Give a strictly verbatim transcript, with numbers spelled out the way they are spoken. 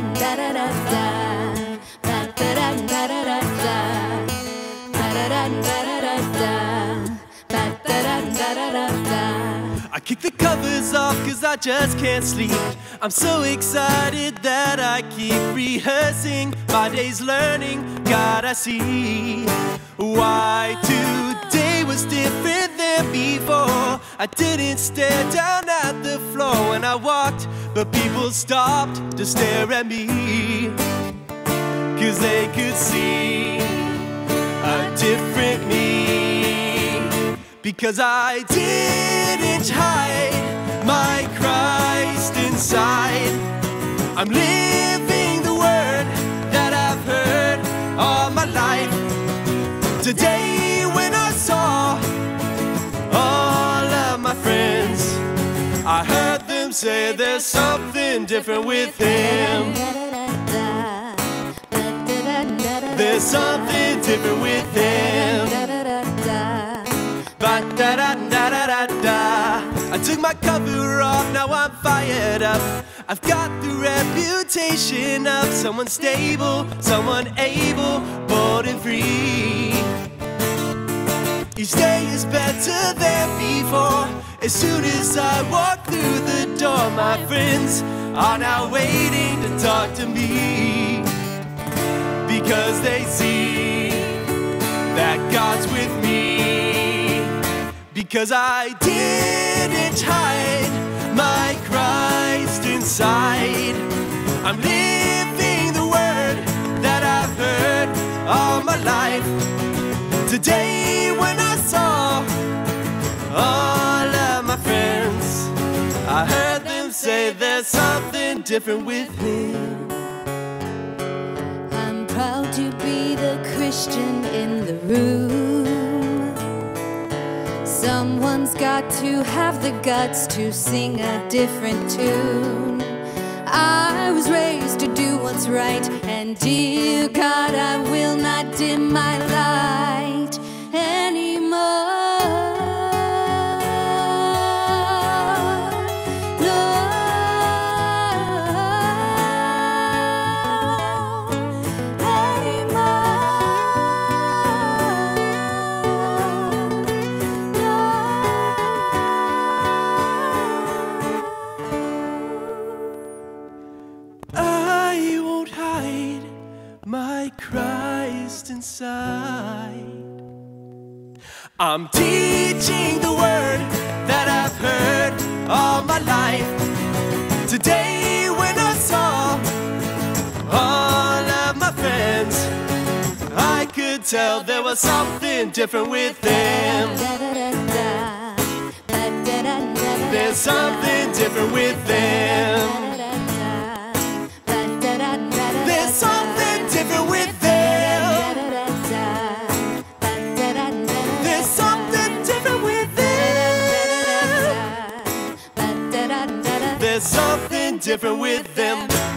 I kick the covers off cause I just can't sleep. I'm so excited that I keep rehearsing my day's learning. God, I see why today was different than before. I didn't stare down at the floor when I walked, but people stopped to stare at me, cause they could see a different me. Because I didn't hide my Christ inside. I'm living the word that I've heard all my life. Today when I saw all of my friends, I heard them say there's something different with him. There's something different with him. I took my cover off, now I'm fired up. I've got the reputation of someone stable, someone able, bold and free. Each day is better than before. As soon as I walk through the door, my friends are now waiting to talk to me, because they see that God's with me. Because I didn't hide my Christ inside. I'm living the word that I've heard all my life. Today when I saw all of my friends, I heard them say there's something different with him. I'm proud to be the Christian in the room. Someone's got to have the guts to sing a different tune. I was raised to do what's right, and dear God, I will not dim my light anymore. My Christ inside. I'm teaching the word that I've heard all my life. Today when I saw all of my friends, I could tell there was something different with them. There's something different with them. There's something different with them. There's something different with them. There's something different with them.